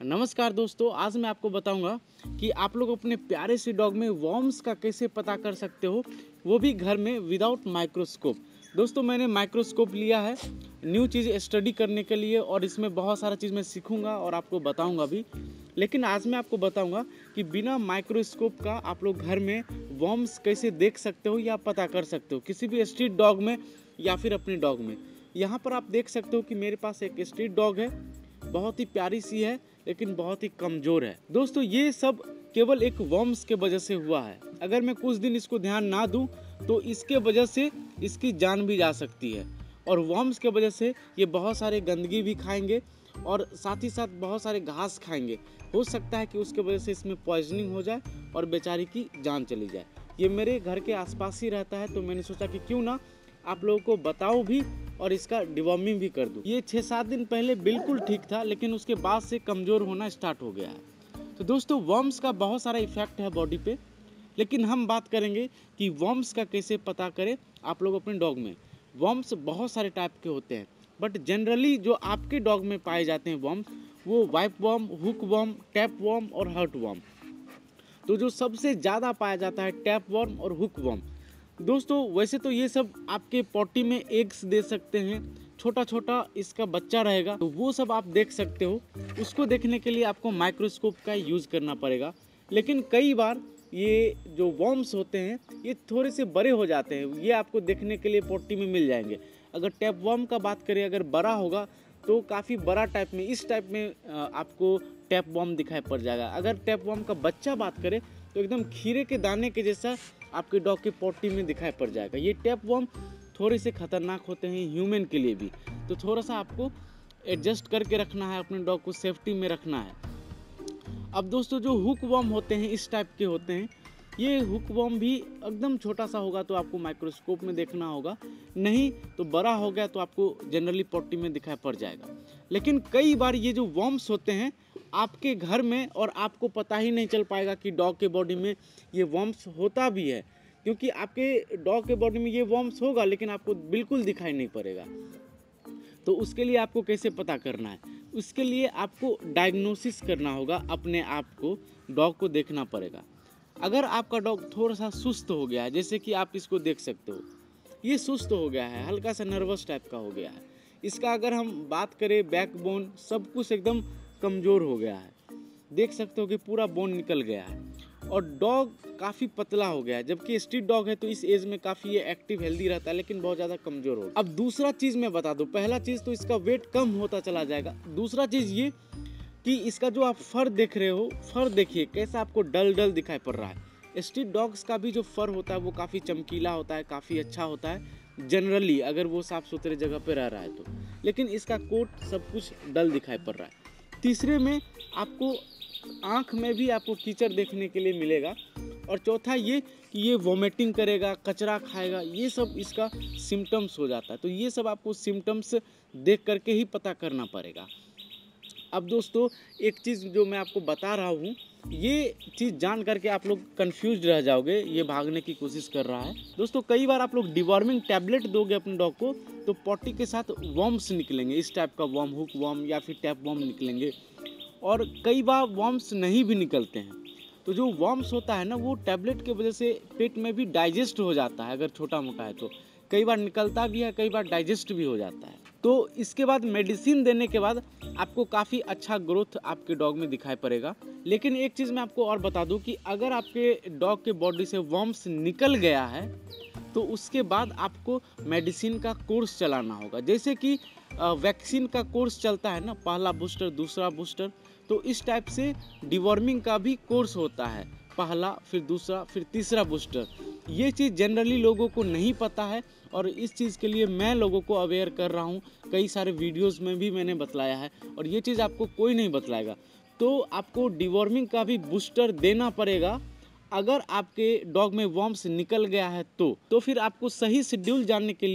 नमस्कार दोस्तों, आज मैं आपको बताऊंगा कि आप लोग अपने प्यारे से डॉग में वॉर्म्स का कैसे पता कर सकते हो, वो भी घर में विदाउट माइक्रोस्कोप। दोस्तों, मैंने माइक्रोस्कोप लिया है न्यू चीज़ स्टडी करने के लिए और इसमें बहुत सारा चीज़ मैं सीखूंगा और आपको बताऊंगा भी। लेकिन आज मैं आपको बताऊंगा कि बिना माइक्रोस्कोप का आप लोग घर में वॉर्म्स कैसे देख सकते हो या पता कर सकते हो, किसी भी स्ट्रीट डॉग में या फिर अपने डॉग में। यहाँ पर आप देख सकते हो कि मेरे पास एक स्ट्रीट डॉग है, बहुत ही प्यारी सी है लेकिन बहुत ही कमज़ोर है। दोस्तों, ये सब केवल एक वॉर्म्स के वजह से हुआ है। अगर मैं कुछ दिन इसको ध्यान ना दूं तो इसके वजह से इसकी जान भी जा सकती है। और वॉर्म्स के वजह से ये बहुत सारे गंदगी भी खाएंगे और साथ ही साथ बहुत सारे घास खाएंगे। हो सकता है कि उसके वजह से इसमें पॉइजनिंग हो जाए और बेचारी की जान चली जाए। ये मेरे घर के आसपास ही रहता है, तो मैंने सोचा कि क्यों ना आप लोगों को बताओ भी और इसका डिवॉर्मिंग भी कर दूं। ये 6-7 दिन पहले बिल्कुल ठीक था, लेकिन उसके बाद से कमज़ोर होना स्टार्ट हो गया है। तो दोस्तों, वॉर्म्स का बहुत सारा इफेक्ट है बॉडी पे, लेकिन हम बात करेंगे कि वॉर्म्स का कैसे पता करें आप लोग अपने डॉग में। वॉर्म्स बहुत सारे टाइप के होते हैं, बट जनरली जो आपके डॉग में पाए जाते हैं वॉर्म्स, वो whip worm, hook worm, tape worm और हर्ट वॉर्म। तो जो सबसे ज़्यादा पाया जाता है टैप वॉर्म और हुक वॉर्म। दोस्तों, वैसे तो ये सब आपके पॉटी में एग्स दे सकते हैं, छोटा छोटा इसका बच्चा रहेगा, तो वो सब आप देख सकते हो। उसको देखने के लिए आपको माइक्रोस्कोप का यूज़ करना पड़ेगा। लेकिन कई बार ये जो वॉर्म्स होते हैं ये थोड़े से बड़े हो जाते हैं, ये आपको देखने के लिए पॉटी में मिल जाएंगे। अगर टैप वॉर्म का बात करें, अगर बड़ा होगा तो काफ़ी बड़ा टाइप में, इस टाइप में आपको टैप वॉर्म दिखाई पड़ जाएगा। अगर टैप वॉर्म का बच्चा बात करें तो एकदम खीरे के दाने के जैसा आपके डॉग के पॉटी में दिखाई पड़ जाएगा। ये टैप वॉर्म थोड़े से खतरनाक होते हैं ह्यूमन के लिए भी, तो थोड़ा सा आपको एडजस्ट करके रखना है, अपने डॉग को सेफ्टी में रखना है। अब दोस्तों, जो हुक वॉर्म होते हैं इस टाइप के होते हैं। ये हुक वॉर्म भी एकदम छोटा सा होगा तो आपको माइक्रोस्कोप में देखना होगा, नहीं तो बड़ा हो गया तो आपको जनरली पॉटी में दिखाई पड़ जाएगा। लेकिन कई बार ये जो वॉर्म्स होते हैं आपके घर में और आपको पता ही नहीं चल पाएगा कि डॉग के बॉडी में ये वॉर्म्स होता भी है, क्योंकि आपके डॉग के बॉडी में ये वॉर्म्स होगा लेकिन आपको बिल्कुल दिखाई नहीं पड़ेगा। तो उसके लिए आपको कैसे पता करना है? उसके लिए आपको डायग्नोसिस करना होगा, अपने आप को, डॉग को देखना पड़ेगा। अगर आपका डॉग थोड़ा सा सुस्त हो गया है, जैसे कि आप इसको देख सकते हो, ये सुस्त हो गया है, हल्का सा नर्वस टाइप का हो गया है। इसका अगर हम बात करें, बैकबोन सब कुछ एकदम कमज़ोर हो गया है, देख सकते हो कि पूरा बोन निकल गया है। और डॉग काफ़ी पतला हो गया है, जबकि स्ट्रीट डॉग है तो इस एज में काफ़ी ये एक्टिव हेल्दी रहता है, लेकिन बहुत ज़्यादा कमज़ोर हो गया। अब दूसरा चीज़ मैं बता दूं, पहला चीज़ तो इसका वेट कम होता चला जाएगा। दूसरा चीज़ ये कि इसका जो आप फर देख रहे हो, फर देखिए कैसा आपको डल डल दिखाई पड़ रहा है। स्ट्रीट डॉग्स का भी जो फर होता है वो काफ़ी चमकीला होता है, काफ़ी अच्छा होता है जनरली, अगर वो साफ़ सुथरे जगह पे रह रहा है तो। लेकिन इसका कोट सब कुछ डल दिखाई पड़ रहा है। तीसरे में आपको आँख में भी आपको कीचड़ देखने के लिए मिलेगा। और चौथा ये कि ये वोमिटिंग करेगा, कचरा खाएगा, ये सब इसका सिम्टम्स हो जाता है। तो ये सब आपको सिम्टम्स देख करके ही पता करना पड़ेगा। अब दोस्तों, एक चीज़ जो मैं आपको बता रहा हूँ, ये चीज़ जान करके आप लोग कंफ्यूज रह जाओगे, ये भागने की कोशिश कर रहा है। दोस्तों, कई बार आप लोग डिवॉर्मिंग टैबलेट दोगे अपने डॉग को तो पॉटी के साथ वॉर्म्स निकलेंगे, इस टाइप का वॉर्म, हुक वॉर्म या फिर टैप वॉर्म निकलेंगे। और कई बार वॉर्म्स नहीं भी निकलते हैं। तो जो वॉर्म्स होता है ना, वो टैबलेट की वजह से पेट में भी डाइजेस्ट हो जाता है, अगर छोटा मोटा है तो। कई बार निकलता भी है, कई बार डाइजेस्ट भी हो जाता है। तो इसके बाद मेडिसिन देने के बाद आपको काफ़ी अच्छा ग्रोथ आपके डॉग में दिखाई पड़ेगा। लेकिन एक चीज़ मैं आपको और बता दूं कि अगर आपके डॉग के बॉडी से वॉर्म्स निकल गया है तो उसके बाद आपको मेडिसिन का कोर्स चलाना होगा। जैसे कि वैक्सीन का कोर्स चलता है ना, पहला बूस्टर, दूसरा बूस्टर, तो इस टाइप से डिवॉर्मिंग का भी कोर्स होता है, पहला, फिर दूसरा, फिर तीसरा बूस्टर। ये चीज़ जनरली लोगों को नहीं पता है और इस चीज़ के लिए मैं लोगों को अवेयर कर रहा हूँ। कई सारे वीडियोस में भी मैंने बतलाया है और ये चीज़ आपको कोई नहीं बतलाएगा। तो आपको डिवॉर्मिंग का भी बूस्टर देना पड़ेगा। अगर आपके डॉग में वॉर्म्स निकल गया है तो फिर आपको सही शेड्यूल जानने के लिए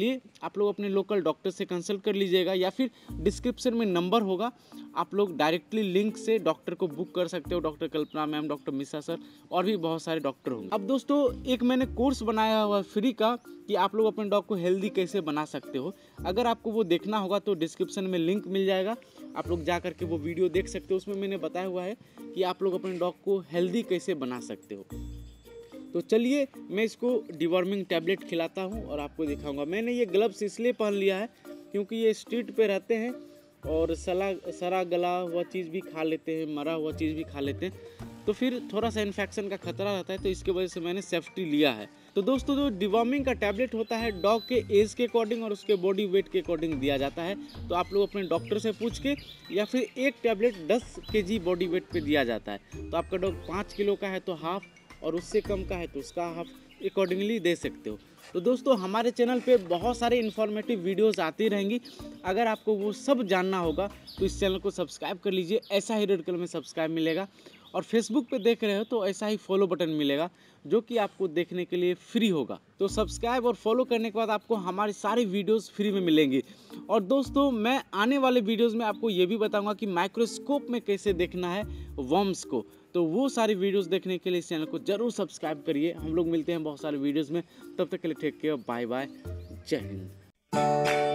आप लोग अपने लोकल डॉक्टर से कंसल्ट कर लीजिएगा, या फिर डिस्क्रिप्शन में नंबर होगा, आप लोग डायरेक्टली लिंक से डॉक्टर को बुक कर सकते हो। Doctor Kalpana ma'am, doctor Mishra sir और भी बहुत सारे डॉक्टर होंगे। अब दोस्तों एक मैंने कोर्स बनाया हुआ है फ्री का कि आप लोग अपने डॉग को हेल्दी कैसे बना सकते हो। अगर आपको वो देखना होगा तो डिस्क्रिप्शन में लिंक मिल जाएगा, आप लोग जा करके वो वीडियो देख सकते हो। उसमें मैंने बताया हुआ है कि आप लोग अपने डॉग को हेल्दी कैसे बना सकते हो। तो चलिए मैं इसको डिवॉर्मिंग टैबलेट खिलाता हूँ और आपको दिखाऊंगा। मैंने ये ग्लव्स इसलिए पहन लिया है क्योंकि ये स्ट्रीट पे रहते हैं और सड़ा गला हुआ चीज़ भी खा लेते हैं, मरा हुआ चीज़ भी खा लेते हैं, तो फिर थोड़ा सा इन्फेक्शन का खतरा रहता है, तो इसकी वजह से मैंने सेफ्टी लिया है। तो दोस्तों जो डिवॉर्मिंग का टैबलेट होता है डॉग के एज के अकॉर्डिंग और उसके बॉडी वेट के अकॉर्डिंग दिया जाता है। तो आप लोग अपने डॉक्टर से पूछ के, या फिर एक टैबलेट 10 kg बॉडी वेट पे दिया जाता है। तो आपका डॉग 5 किलो का है तो हाफ, और उससे कम का है तो उसका हाफ अकॉर्डिंगली दे सकते हो। तो दोस्तों हमारे चैनल पे बहुत सारे इन्फॉर्मेटिव वीडियोस आती रहेंगी, अगर आपको वो सब जानना होगा तो इस चैनल को सब्सक्राइब कर लीजिए, ऐसा ही रेड कलर में सब्सक्राइब मिलेगा। और फेसबुक पे देख रहे हो तो ऐसा ही फॉलो बटन मिलेगा जो कि आपको देखने के लिए फ्री होगा। तो सब्सक्राइब और फॉलो करने के बाद आपको हमारी सारी वीडियोस फ्री में मिलेंगी। और दोस्तों मैं आने वाले वीडियोस में आपको ये भी बताऊंगा कि माइक्रोस्कोप में कैसे देखना है वर्म्स को। तो वो सारी वीडियोस देखने के लिए इस चैनल को जरूर सब्सक्राइब करिए। हम लोग मिलते हैं बहुत सारे वीडियोस में, तब तक के लिए टेक केयर, बाय बाय, जय हिंद।